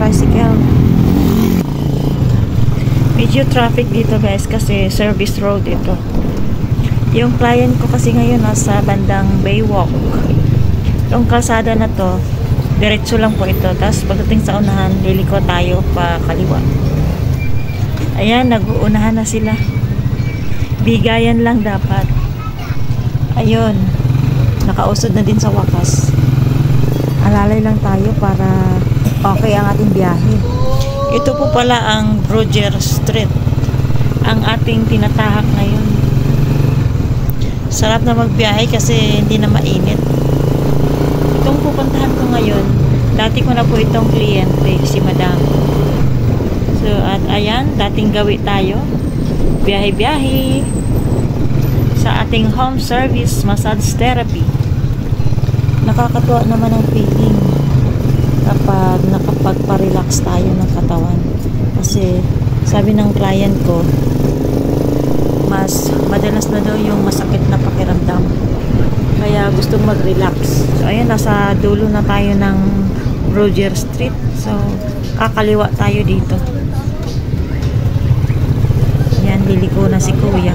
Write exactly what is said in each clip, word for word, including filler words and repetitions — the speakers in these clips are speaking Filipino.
tricycle. Medyo traffic dito guys kasi service road ito. Yung client ko kasi ngayon nasa bandang Baywalk. Yung kalsada na to, diretso lang po ito. Tapos pagdating sa unahan, liliko tayo pa kaliwa. Ayan, nag-uunahan na sila. Bigayan lang dapat. Ayun, nakausod na din sa wakas. Alalay lang tayo para okay ang ating biyahe. Ito po pala ang Roger Street, ang ating tinatahak ngayon. Sarap na magbiyahe kasi hindi na mainit. Itong pupuntahan ko ngayon, dati ko na po itong kliyente, si Madam. So, at ayan, dating gawi tayo. Biyahe-biyahe sa ating home service massage therapy. Nakakatuwa naman ang feeling kapag nakapagpa-relax tayo ng katawan. Kasi sabi ng client ko, mas madalas na daw yung masakit na pakiramdam. Kaya gustong mag-relax. So ayan, nasa dulo na tayo ng Roger Street. So kakaliwa tayo dito. Yan, liliko na si Kuya.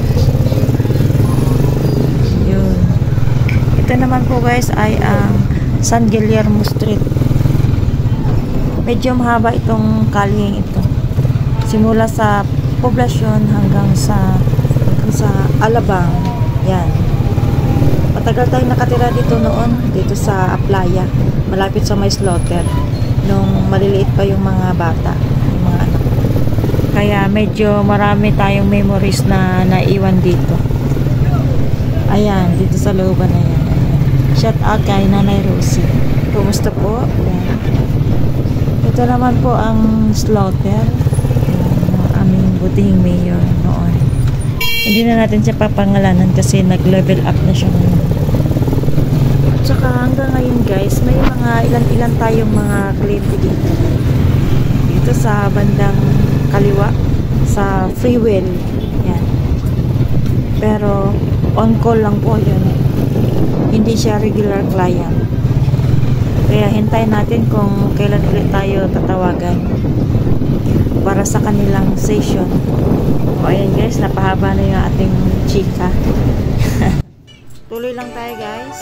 Yun. Ito naman po guys ay ang San Guillermo Street. Medyo mahaba itong kalyeng ito. Simula sa poblasyon hanggang sa sa Alabang. Yan. Matagal tayong nakatira dito noon, dito sa Aplaya, malapit sa may slaughter. Nung maliliit pa yung mga bata, yung mga anak. Kaya medyo marami tayong memories na naiwan dito. Ayan, dito sa looban na yan. Shout out kay Nanay Rosie. Kumusta po? Ayan. Ito naman po ang slaughter. Ayan, ang aming butihing mayor noon. Hindi na natin siya papangalanan kasi nag-level up na siya ngayon. Tsaka hanggang ngayon guys, may mga ilan-ilan tayong mga kliyente dito. Dito sa bandang kaliwa, sa free will. Yan. Pero on call lang po yun. Hindi siya regular client. Kaya hintayin natin kung kailan ulit tayo tatawagan para sa kanilang session. O ayan guys, napahaba na yung ating chika. Tuloy lang tayo guys.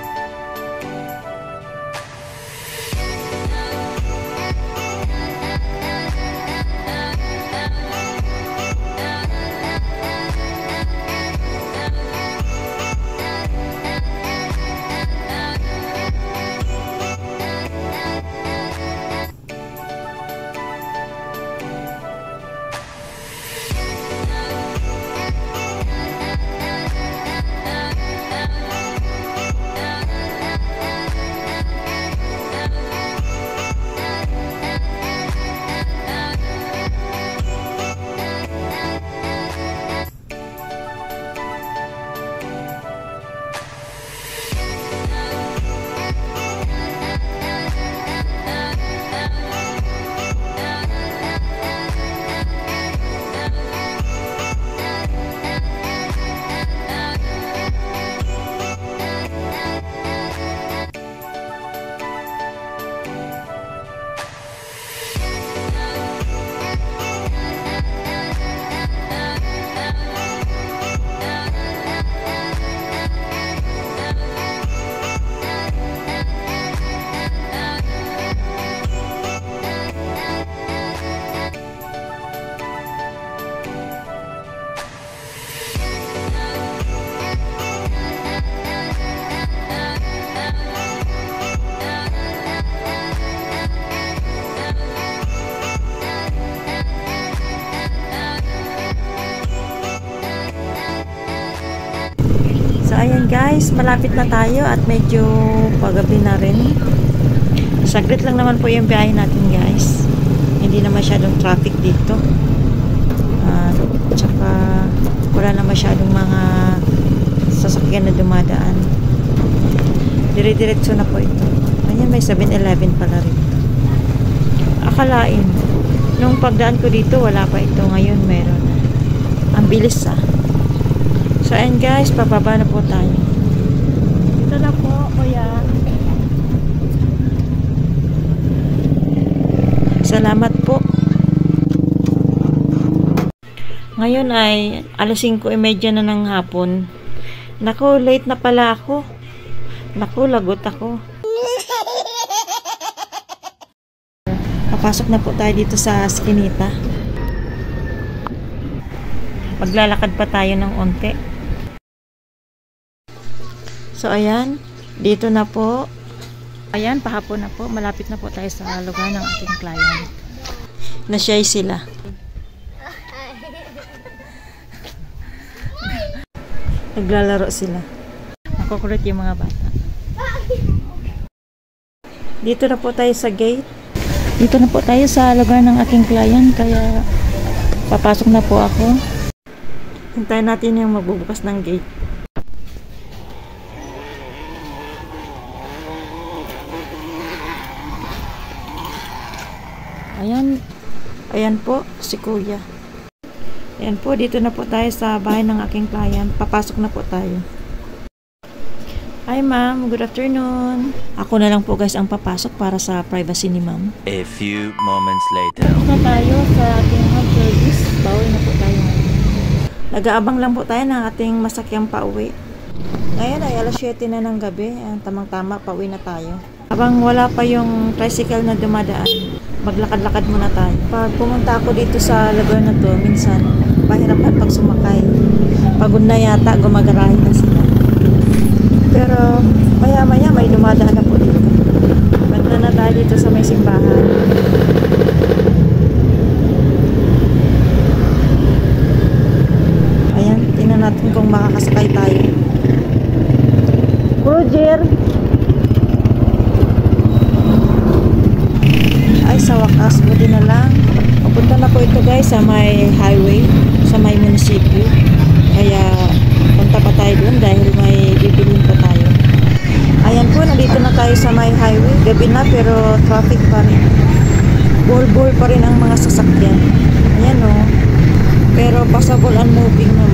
Ayan guys, malapit na tayo at medyo pagabi na rin. Saglit lang naman po yung biyahe natin guys. Hindi na masyadong traffic dito. At uh, tsaka wala na masyadong mga sasakyan na dumadaan. Dire-diretso na po ito. Ayan, may seven eleven pala rin. Akalain, nung pagdaan ko dito wala pa ito, ngayon meron. Ang bilis ah. So ayan guys, pababa na po tayo. Ito na po, kuya. Ngayon ay alas singko trenta na ng hapon. Naku, late na pala ako. Naku, lagot ako. Papasok na po tayo dito sa Skinita. Maglalakad pa tayo ng onte. So, ayan. Dito na po. Ayan, pahapon na po. Malapit na po tayo sa lugar ng aking client. Na-shy sila. Naglalaro sila. Nakukulit yung mga bata. Dito na po tayo sa gate. Dito na po tayo sa lugar ng aking client. Kaya papasok na po ako. Hintayin natin yung magbubukas ng gate. Ayan. Ayan po si Kuya. Ayan po, dito na po tayo sa bahay ng aking client. Papasok na po tayo. Hi ma'am, good afternoon. Ako na lang po guys ang papasok para sa privacy ni ma'am. A few moments later. Tapos na tayo sa ating home service. Bawi na po tayo. Nag-aabang lang po tayo ng ating masakyang pauwi. Ngayon ay alas siyete na ng gabi. Tamang-tama, pauwi na tayo. Habang wala pa yung tricycle na dumadaan, maglakad-lakad muna tayo. Pag pumunta ako dito sa lugar na to, minsan pahirapan pag sumakay. Pagod na yata, gumagarahe na sila. Pero maya-maya may dumadaan na po dito. Banda na tayo dito sa may simbahan. Ayan, tingnan natin kung makakasakay tayo. Roger! Ay, sa wakas, buti na lang. Papunta na po ito guys sa may highway, sa may munisipyo. Kaya punta pa tayo dun dahil may bibilin pa tayo. Ayan po, nandito na tayo sa may highway. Gabi na pero traffic pa rin. Bull-bull pa rin ang mga sasakyan. Ayan o. Pero passable and moving naman.